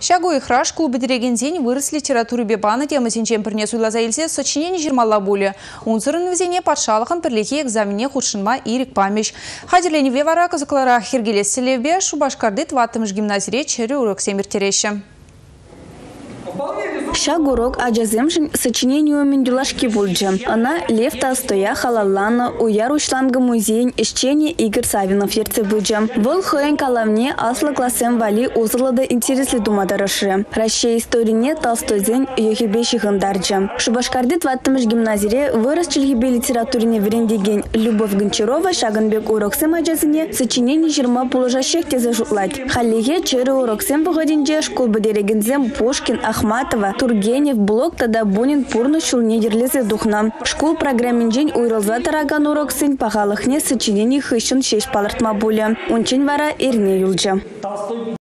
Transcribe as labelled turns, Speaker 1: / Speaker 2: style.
Speaker 1: Шагу ихраш клубы диригензень вырос литературы бебана темы сенчен принесу лазаилсе сочинение жирмала були. Унцерын везение подшалахам перлихи экзамене худшинма ирик памящ. Хадерлене вевара казаклара хиргелес селевбе шубашкардыт ваттымыш гимназире чере урок семир тереща.
Speaker 2: Шагурок аджаземшин сочинению Мендюлашки Вульджа. Она Лев Толстоя халаллана уяр ушланга музей ищение Игорь Савинов ерцебуджа. Вол хоен калавне асла классем вали узлада интересли думадараши. Раще историне Толстойзен йохибеши хандарджа. Шубашкардит ваттымыш гимназире вырос чельхибе литературине врендеген Любовь Гончарова Шаганбек уроксем аджазине сочинение жирма положащих тезе жутлать. Халиге черы уроксем погодинже школ бадерегензем Пушкин, Ахматова, Тургенев, Блок, тогда Бунин, Пурно, Шулнедерлизе духна. Школ программинжень уйрылза тараган урок сын пахалыхне сочинений хыщен шеш палартма буля. Унчень вара ирне юлджа.